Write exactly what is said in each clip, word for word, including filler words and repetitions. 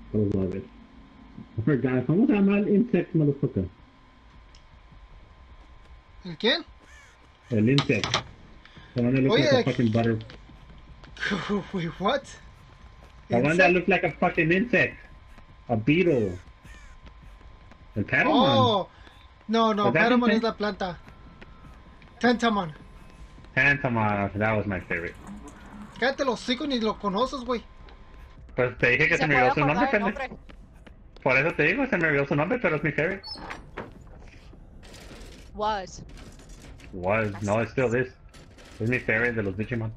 I love it. I forgot. ¿Cómo se llama el insect, motherfucker? ¿El quién? El insect. The one that looks like a Oye, fucking butter. wait, what? The one that Insect? looks like a fucking insect. A beetle. El Patamon. Oh, no, no, Was that Paramon es insect? la planta. Tentamon. Pantomime. That was my favorite. Cállate los hocico, ni lo conoces, güey. Pues te dije que se Se me puede olvidó su nombre, acordar el pendejo. nombre. Por eso te digo, se me olvidó su nombre, pero es mi favorite. Was. Was. No, it's still this. Es mi favorite de los Digimon.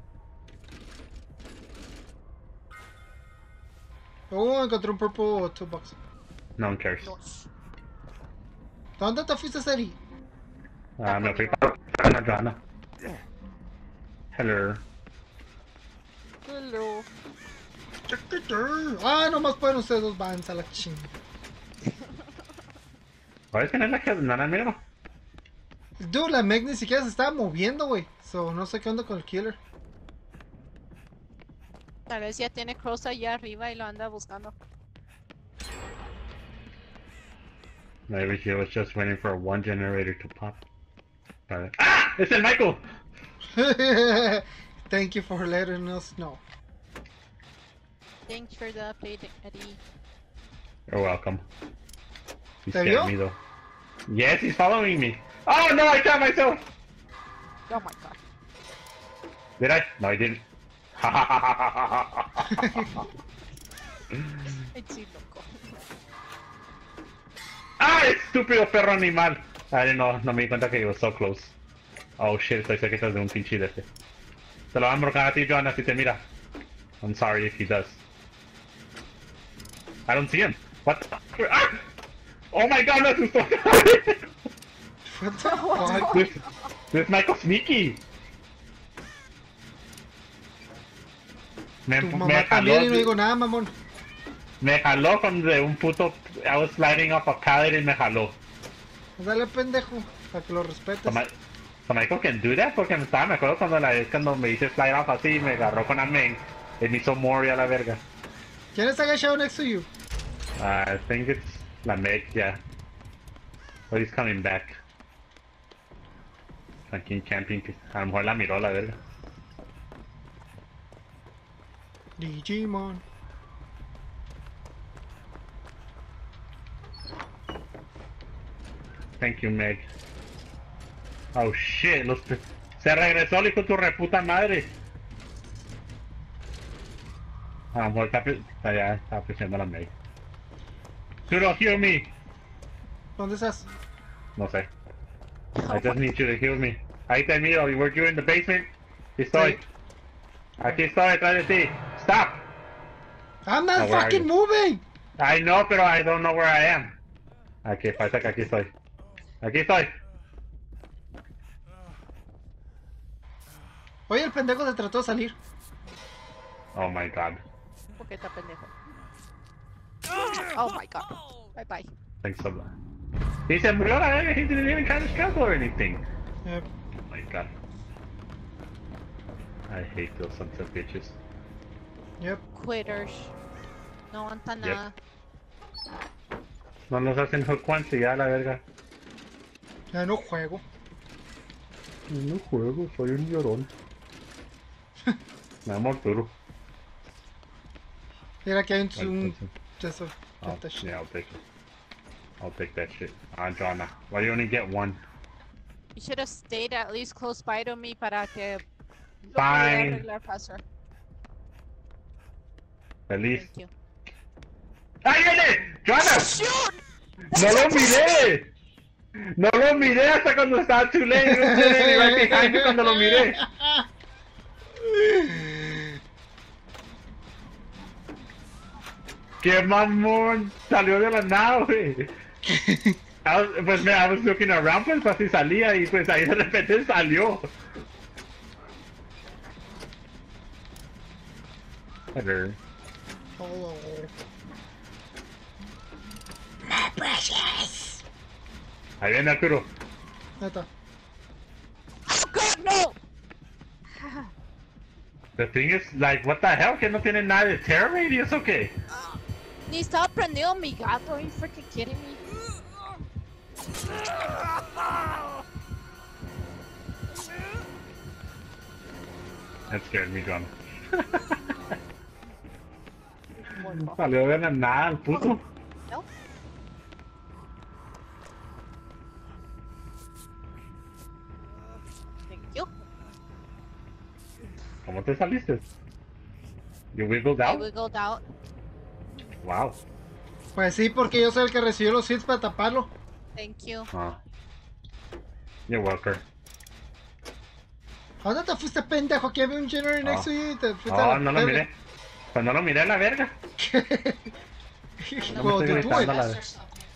Oh, encontré un purple toolbox. No one cares. Dos. ¿Dónde te fuiste, Seri? Ah, me fui para la Johanna. Hello. Hello. Ah, nomás pueden ustedes dos vans a la ching. ¿Puedes tener la que no la miro? Dude, la Meg ni siquiera se estaba moviendo, güey. So, no sé qué onda con el killer. Tal vez ya tiene Cross allá arriba y lo anda buscando. Maybe she was just waiting for one generator to pop. Vale. ¡Ah! ¡Es el Michael! Thank you for letting us know. Thanks for the update, Eddie. You're welcome. He ¿Te scared vio? me though. Yes, he's following me. Oh no, I shot myself! Oh my god. Did I? No, I didn't. Ay, sí, loco. ¡Ah! Estúpido perro animal. Ay, no, no me di cuenta que he was so close. Oh shit, estoy cerca de un pinche de este. Te lo van a embrocar a ti, Johanna, si te mira. I'm sorry if he does. I don't see him. What the? Ah! Oh my god, me asustó. What the fuck? this, this Michael sneaky. Me, Tu me mamá jaló, también y no digo nada, mamón. me jaló con de un puto. I was sliding up a pallet y me jaló. Dale, pendejo, para que lo respetes. So, my, so Michael can do that porque me estaba, me acuerdo cuando la vez cuando me hice slide off así me agarró con Amen y me hizo Mori a la verga. ¿Quién está agachado next to you? Uh, I think it's la Meg, yeah. But he's coming back. Aquí en camping, a lo mejor la miró a la verga. Digimon. Thank you, Meg. Oh shit, los se regresó el hijo de tu reputa madre. A lo mejor está, está ya está apreciando a la Meg. Kuro, heal me. ¿Dónde estás? No sé. I just need you to heal me. Ahí te miro, were you in the basement? Aquí estoy. Sí. Aquí estoy detrás de ti. Stop! I'm not Oh, where are fucking you? moving! I know, pero I don't know where I am. Aquí, falta que aquí estoy. Aquí estoy. Oye, el pendejo se trató de salir. Oh my god. ¿Por qué está pendejo? Oh my god. Bye bye. Thanks a lot. He se murió la verga, he didn't even kind of struggle or anything. Eh, Oh my god. I hate those sons of bitches. yep. Quitters. No aguanta nada. No nos hacen hook once y ya la verga. Ya no juego. No juego, soy un llorón. Me amo Arturo. Mira que hay un... Ay, un entonces. eso. Oh, Get that shit. yeah, I'll take it. I'll take that shit. Ah, Joanna, why do you only get one? You should have stayed at least close by to me para que lo Fine. pudiera arreglar faster. Feliz. Thank you. ¡Ay, viene! ¡Joanna! Shoot! ¡No lo miré! ¡No lo miré hasta cuando estaba too late! It was too late right behind you cuando lo miré. ¡Qué mamón! Salió de la nada, güey. I was, pues me, I was looking around, pues así salía y pues ahí de repente salió. Hello. Hello. Ahí viene Arturo. Neta. Oh god, no! The thing is, like, what the hell, que no tiene nada de terror radius o qué? Ni estaba prendido mi gato. Are you freaking kidding me? That scared me, John. Bueno, Salió de la nada el puto. ¿no? Thank you. ¿Cómo te saliste? You wiggled I out? wiggled out. Wow. Pues sí, porque yo soy el que recibió los hits para taparlo. Thank you. Ah. You're welcome. ¿A dónde te fuiste, pendejo? Aquí había un generator next to you y te fuiste a Oh, la no lo verga. miré. Pues no lo miré a la verga. No me Well, estoy do it. gritando a la verga.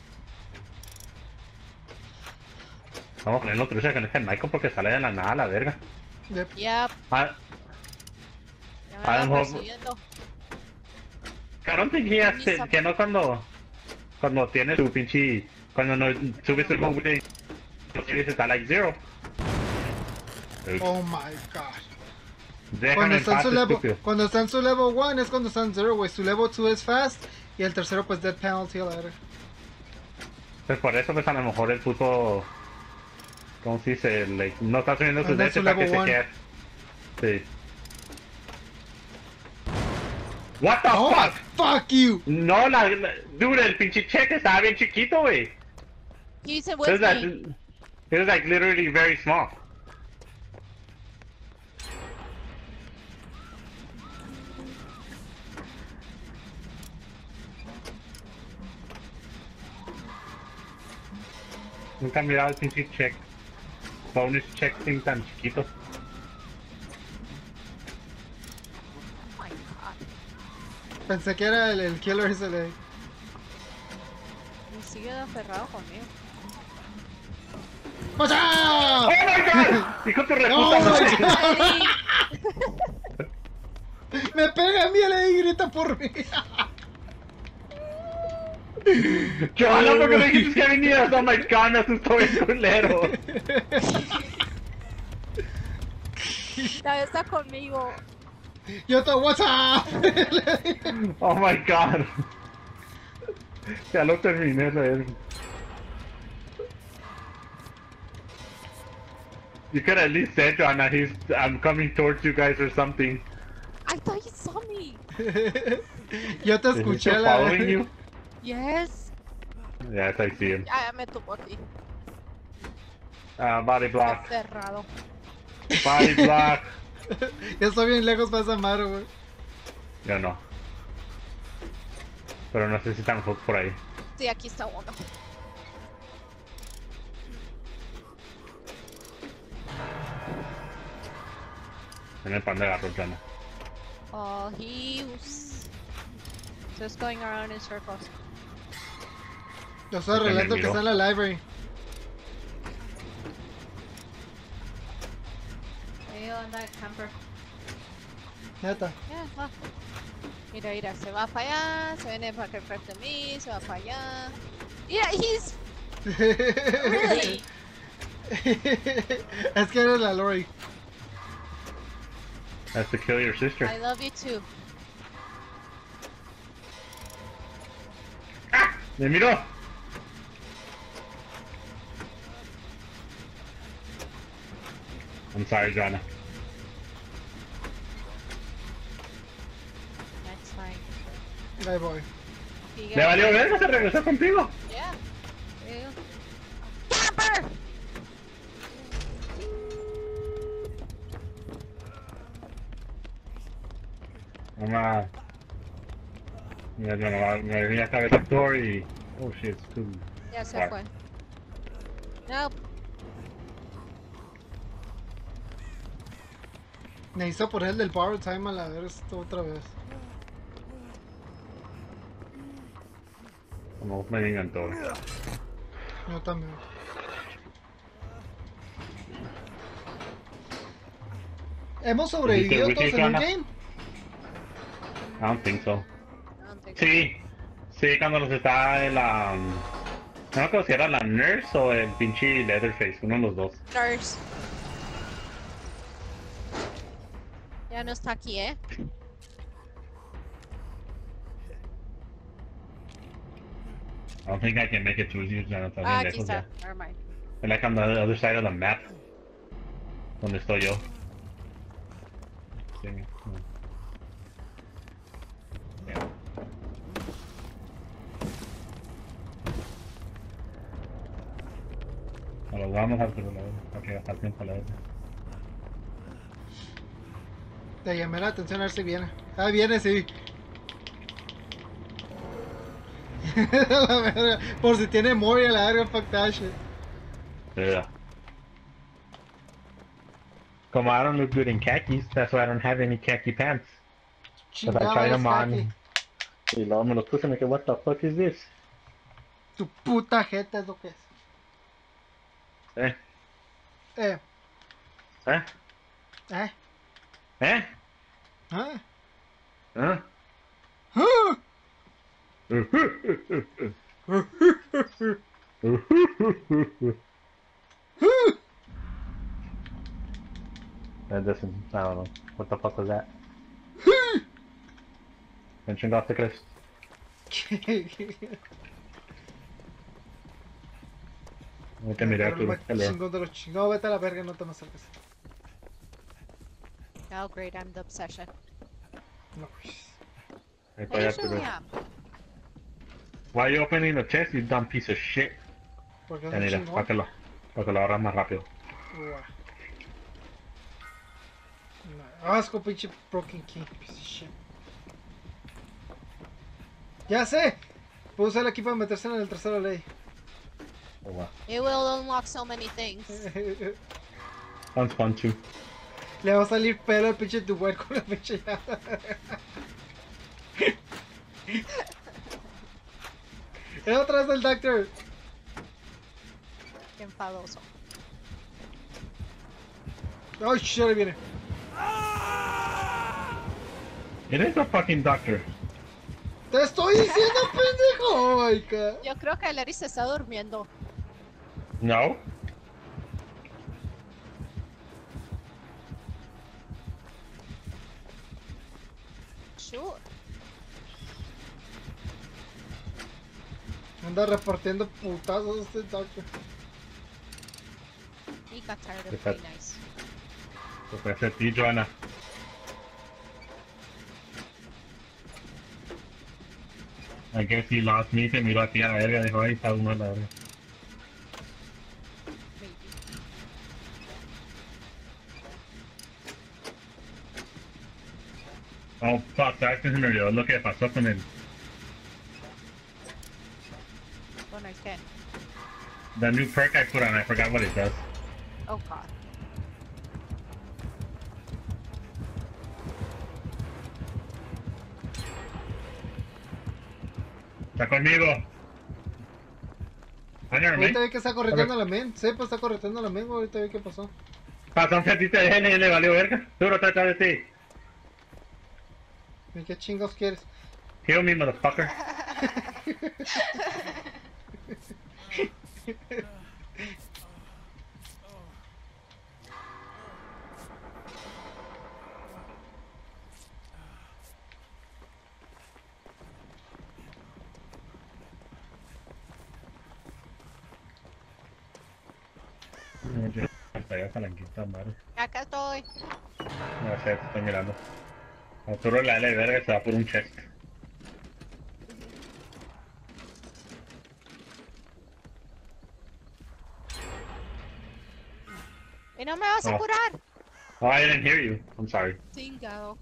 Vamos a ponerlo trucha con este Michael porque sale de la nada a la verga. Yep. Yep. Ah, Ya me A lo anda mejor- persiguiendo. I don't think he has to- que no cuando cuando tienes tu pinche cuando no subes el móvil y tienes está like zero. Oh my god. Déjame Cuando en está, en paz, su level, estúpido. cuando está en su level uno es cuando está en zero, güey. Su level dos es fast y el tercero pues dead penalty a la verga. Pues por eso pues a lo mejor el puto ¿cómo se dice? Like, no está subiendo sus Anda en dedos su para que level se one. quede. Sí. What the Oh my fuck? fuck you. No, la, la dude, el pinche cheque estaba bien chiquito, güey. He's in It with was like, me. it was like literally very small. Nunca he mirado el pinche check. Bonus check thing tan chiquito. Oh my god. Pensé que era el, el killer ese le. Y sigue aferrado conmigo. ¡Watch ¡Oh out! my god! ¡Hijo de ¡Oh reputa! my god! Ay, Me pega a mí y grita por mí. Johanna, ¿por qué no dijiste que venías? Oh my god, me asustó el culero. ya está conmigo. Yo te what's up? Oh my god. Ya lo terminé, ¿sabes? You could at least say, Johanna, he's, I'm coming towards you guys or something. I thought you saw me. Yo te Is he escuché still la following you? Yes. Yes, I see him. Ya, ya me tuvo aquí. Uh, body block. Aferrado. Body block. Ya estoy bien lejos para esa madre, güey. Yo no. Pero no sé si están hook por ahí. Sí, aquí está uno. En el pan de garro, Johanna. Oh, he was just going around in circles. Yo estoy Porque me arreglando que miró. está en la library. Ahí anda el camper. Neta. Ya, va. Mira, mira, se va para allá, se viene para acá frente de mí, se va para allá. Mira, he's really. Es que eres la Lori. That's to kill your sister. I love you too. ¡Ah! ¡Me miró! I'm sorry, Johanna. That's fine. Ahí voy. Sigue. ¿Le valió verga? ¿Se regresó contigo? Yeah. There you go. Camper! Mamá. Mira, Johanna, me venía a cabeza actor y... Oh shit, it's too... Ya se Alright. fue. Nope. Necesito poner el del power time a la ver esto otra vez. Como me vengan todos. Yo también. ¿Hemos sobrevivido Wiki, todos en un Johanna? game? I don't think so. I don't think Sí, sí, cuando los estaba en la... No me acuerdo si era la Nurse o el pinche Leatherface, uno de los dos. so. Nurse. Ya no está aquí, ¿eh? I don't think I can make it to you, Jonah. Está Ah, bien aquí lejos está. ya. Never mind. I like on the other side of the map. Donde estoy yo. Sí. mm. Yeah. A los vamos al otro lado. Para que bajar tiempo a la vez. Te llamé la atención a ver si viene. Ah, viene, sí. La verga. Por si tiene Moria, la verga, fuck that shit. Yeah. Como I don't look good in khakis, that's why I don't have any khaki pants. Because I Chingado tried es them on. Kaki. Y luego me los puse y me quedé, what the fuck is this? Tu puta jeta es lo que es. Eh, Eh, eh, eh, eh, ah, huh? ah. That doesn't, I don't know. What the fuck was that? ¿Quién chingados te crees? No te miré, Pero el Arturo. más Hello. chingón de los chingados, vete a la verga, no te me acerques. Oh, great. I'm the obsession. No, pues. Ahí I está, ya, usually Arturo. am. Why are you opening the chest, you dumb piece of shit? Porque es Ya un mira, chingón. para que lo, para que lo agarras más rápido. Uah. No, asco, pinche broken key, piece of shit. Ya sé. Puedo usar aquí para meterse en el tercero ley. Oh, wow. It will unlock so many things. Sounds fun too. Le va a salir pelo al pinche Duet con la pinche llave. Es otra vez del Doctor. Qué enfadoso. Ay, shit, ahí viene. It is a fucking doctor. Te estoy diciendo, pendejo. Oh my god. Yo creo que Larry se está durmiendo. No? Sure. Anda repartiendo putazos este Doctor. He got tired of Yes, being sir. nice. Se puede ser ti, Joana. I guess he lost me, se miró aquí a la verga, dijo, ahí está uno a la verga. Maybe. Oh, fuck, ¿sabes qué se me olvidó lo que pasó con el... Bueno, ¿y qué? The new perk I put on, I forgot what it does. Oh, God. ¿Está conmigo? Señor, Ahorita me. vi que está correteando a la men. Sepa, está correteando a la men, güey. Ahorita vi qué pasó. Pasó un fetito de N y le valió verga. Duro, está atrás de ti. ¿Y qué chingados quieres? Kill me, motherfucker. Hasta allá palanquita, madre. Acá estoy. No sé, te estoy mirando. Arturo le da la verga y se va por un chest. ¿Y no me vas a Oh. curar? Oh, I didn't hear you. I'm sorry. Chingado.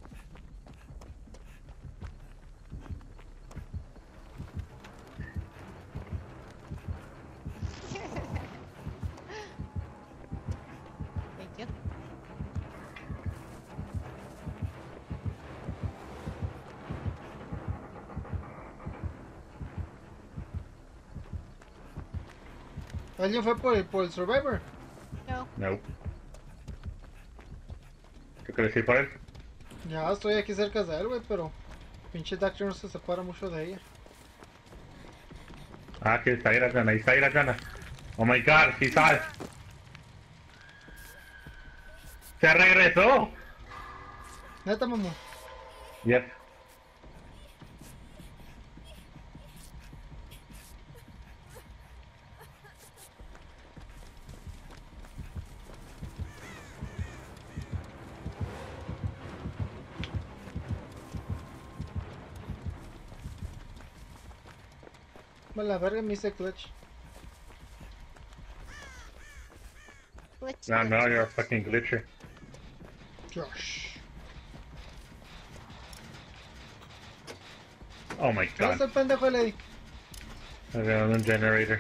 Thank you. ¿Alguien fue por el, por el Survivor? No. No. ¿Qué quieres decir por él? Ya estoy aquí cerca de él, güey, pero pinche Doctor no se separa mucho de ella. Ah, que está ahí la gana, ahí está ahí la gana. Oh my god, he saw it. ¡Se regresó! Neta, mamá. Yep. Me la verga me hice clutch. Glitch, No, no, glitch. you're a fucking glitcher. Josh. Oh my ¿Qué es god. el pendejo de Lady? I got a generator.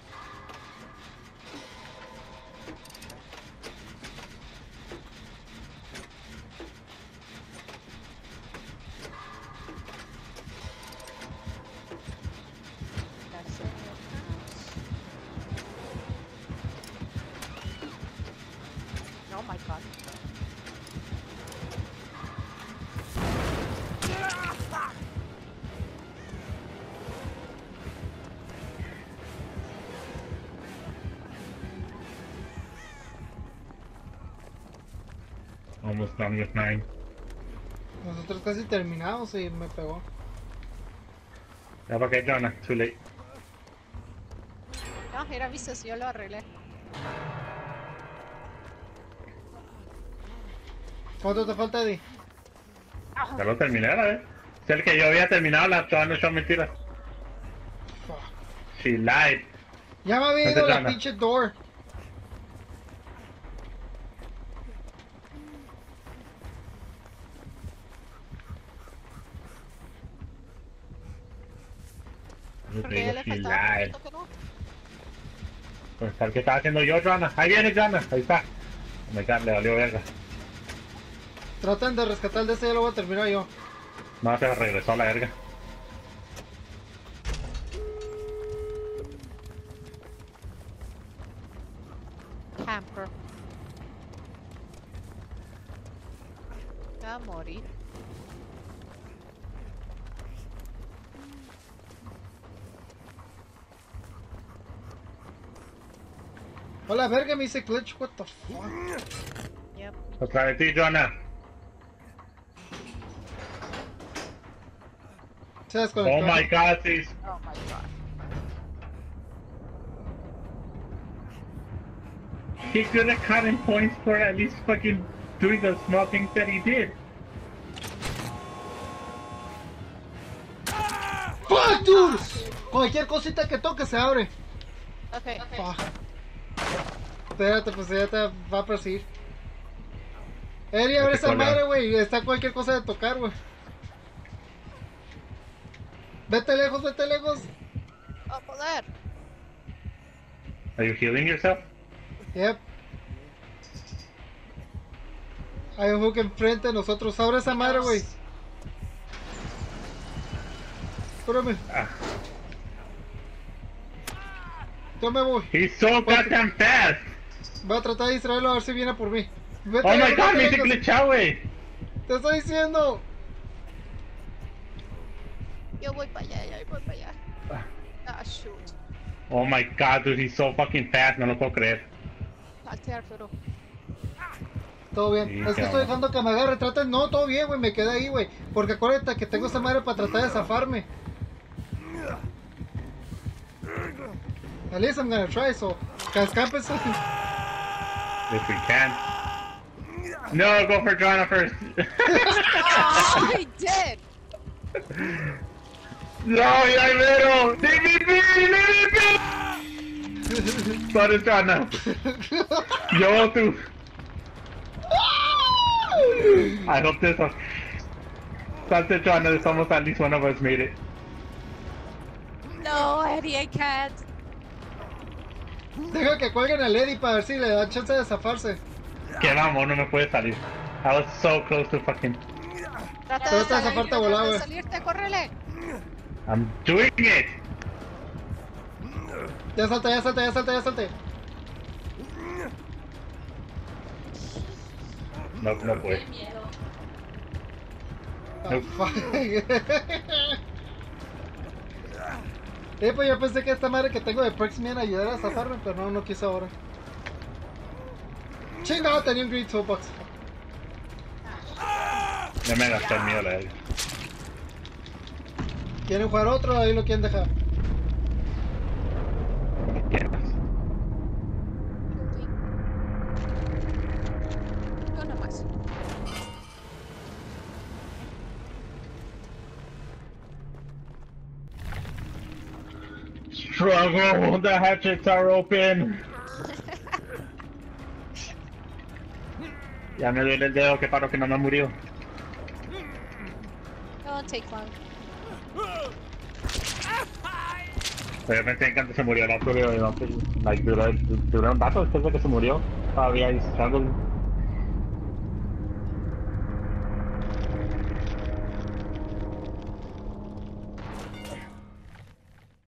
That's in your house. Oh my god. Almost done with nine. Nosotros casi terminamos y me pegó. Yeah, okay, Jonah, too late. No, era visto si yo lo arreglé. ¿Cuánto te falta, Eddie? Ya lo terminé, ¿eh? Es el que yo había terminado, la toda no son mentiras. Fuck. She lied. Ya me había ¿Dónde ido la Jana? pinche door. Yo te Porque digo, ya le she faltaba un lied. poquito que no. Pues tal que estaba haciendo yo, Jonah. Ahí viene Jonah, ahí está. Oh my god, le valió verga. Traten de rescatar el de ese, ya lo voy a terminar yo. No, se regresó a la verga. Hamper. Va a morir. Hola, verga, me hice clutch. What the fuck? Yep. Otra de ti, Jonah. Se desconectó. Oh my god, sis. Oh my god. He could have gotten points for at least fucking doing the small things that he did. Fuck, dude. Cualquier cosita que toque se abre. Okay. Fuck. Espérate, pues ya te va a perseguir. Eri, abre Vete esa colgado. madre, güey. Está cualquier cosa de tocar, güey. Vete lejos, vete lejos. Oh, poder. Are you healing yourself? Yep. Hay un hook enfrente de nosotros. Abre esa madre, güey. Espérame. Ah, Yo me voy. he's so goddamn fast. Voy a tratar de distraerlo a ver si viene por mí. Vete Oh my lejos, god, vete me hice lejos. glitchado, güey. Te estoy diciendo. Yo voy para allá, yo voy para allá. Ah, shoot. Oh my god, dude, he's so fucking fast, no lo puedo creer. Salte, Arturo. Todo bien. Sí, es que cabrón. estoy dejando que me agarre. Trata. No, todo bien, güey. Me quedé ahí, güey. Porque acuérdate que tengo esa madre para tratar de zafarme. At least I'm gonna try, so. Cascápese. If we can. No, go for Jonah first. Oh, he did! No, ya vero. D V P, D V P. Sorry, Jonah. Yo, tú. I hope this one. Salte, Jonah, almost at least one of us made it. No, Eddie, I can't. Deja que cuelguen al Eddie para ver si le da chance de zafarse. Que vamos, no me puede salir. I was so close to fucking. Trata Trata de de salir, zafarte a trata volar, de güey. salirte, córrele. I'm doing it. Ya salta, ya salta, ya salta, ya salta. No, no puede. Oh, Nope. fuck. Eh, pues yo pensé que esta madre que tengo de perks me iba a ayudar a zafarme, pero no, no quiso ahora. Chingado, tenía un Green Toolbox. Ya me gasté el mío, la verga. ¿Quieren jugar otro? Ahí lo quieren dejar. Como quieras. Yo nomás. struggle. The hatchets are open. Ya me duele el dedo, que paro que no me murió. Don't take long. Obviamente en cuanto se murió el Arturo, like, duró, duró un rato después de que se murió. Todavía ahí struggle.